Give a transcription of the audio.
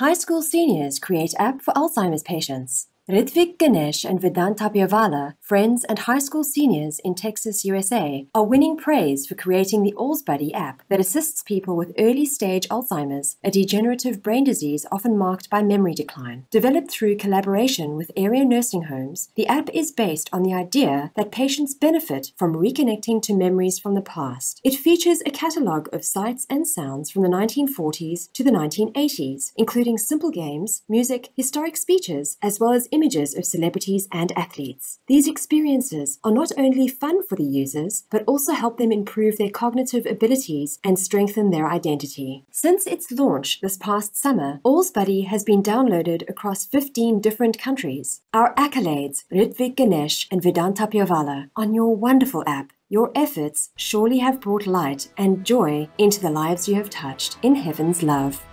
High school seniors create app for Alzheimer's patients. Ritvik Ganesh and Vedant Tapyavala, friends and high school seniors in Texas, USA, are winning praise for creating the AllsBuddy app that assists people with early-stage Alzheimer's, a degenerative brain disease often marked by memory decline. Developed through collaboration with area nursing homes, the app is based on the idea that patients benefit from reconnecting to memories from the past. It features a catalogue of sights and sounds from the 1940s to the 1980s, including simple games, music, historic speeches, as well as images of celebrities and athletes. These experiences are not only fun for the users, but also help them improve their cognitive abilities and strengthen their identity. Since its launch this past summer, AllsBuddy has been downloaded across 15 different countries. Our accolades, Ritvik Ganesh and Vedant Tapyavala, on your wonderful app. Your efforts surely have brought light and joy into the lives you have touched in heaven's love.